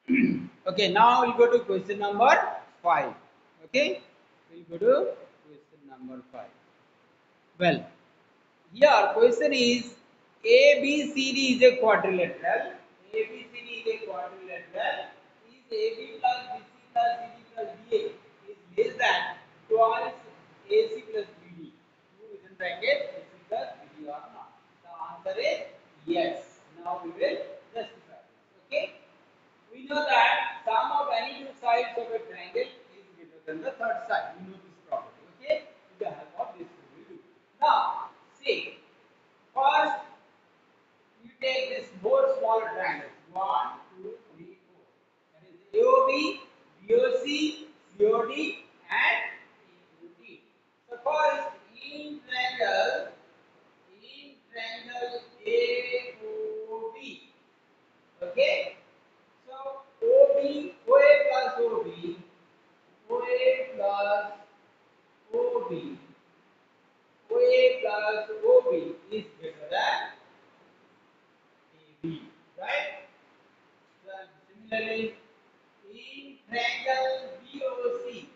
Okay, now we'll go to question number 5. Okay, we'll go to question number 5. Well, here question is ABCD is a quadrilateral. ABCD is a quadrilateral. Is AB plus BC plus CD plus DA is less than twice AC plus BD? Two within bracket AC plus BD or not? The answer is yes. Now we will justify this. Okay. We know that sum of any two sides of a triangle is greater than the third side. We know this property. Okay. With the help of this we will do. Now, see. First, you take this four smaller triangles. 1, 2, 3, 4. That is AOB, BOC, COD, and EOD. So first, in triangle AOB. Okay. So OB, OA plus OB, OA plus OB, OA plus OB is greater than AB, right? So similarly, in triangle BOC,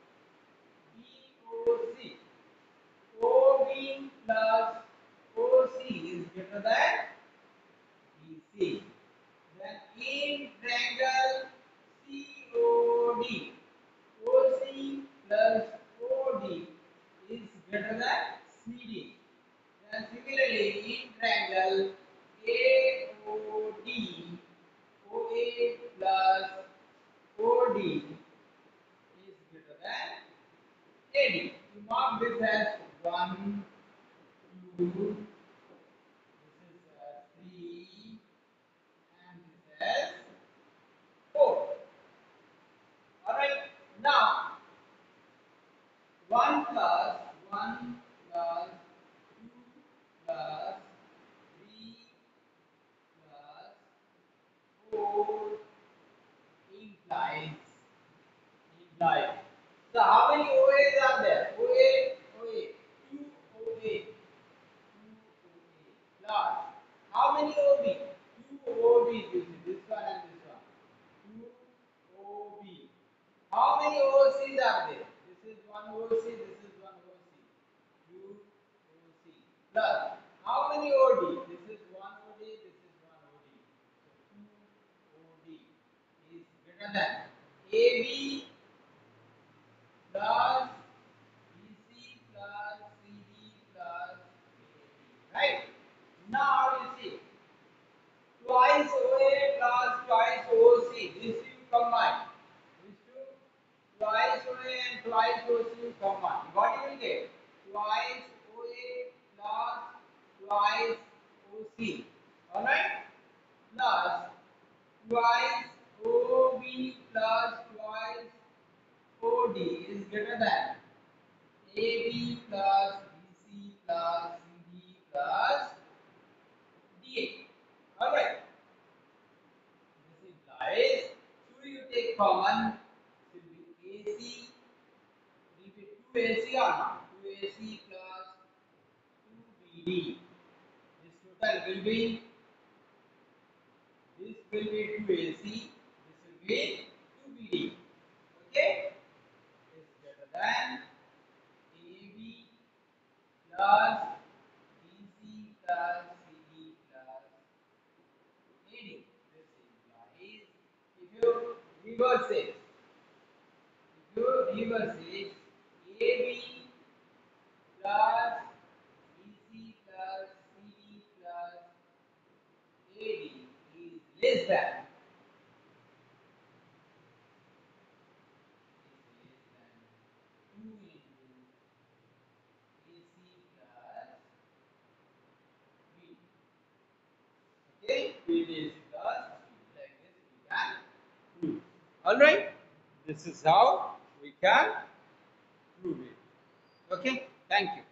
BOC, OB plus OC is greater than BC. Then in triangle COD, OC plus OD is greater than CD. Then similarly in triangle AOD, OA plus OD is greater than AD. You mark this as 1, 2, this is 3, and this as 4. Alright, now 1 plus 1 plus 2 plus 3 plus 4 implies. So how many OAs are there? OA, 2 OA, 2 OA plus how many OB? 2 OBs. You see this one and this one. 2 OB. How many OCs are there? This is one OC, this is one OC. 2 OC plus how many OD? This is one OD, this is one OD. So 2 OD is greater than AB plus BC plus CD plus AD. Right? Now you see twice OA plus twice OC. This you combine. These two twice OA and twice OC you combine. What you will get? Twice OA plus twice OC. Alright? Plus twice OB plus twice OD is greater than AB plus BC plus CD plus DA. Alright. This implies 2 you take common, it will be AC, will be 2 AC or not? 2 AC plus 2 BD. This total will be, this will be 2 AC, this will be 2 BD. Okay? Is greater than AB plus BC plus CD plus AD. This implies if you reverse it, AB plus BC plus CD plus AD is less than 2 into AC plus BD. Okay, BD is plus BD. Like this we can prove. Alright, this is how we can prove it. Okay, thank you.